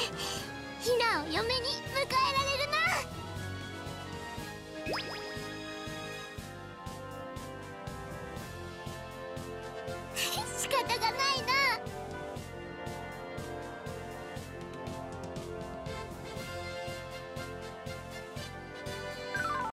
ヒナを嫁に迎えられるな。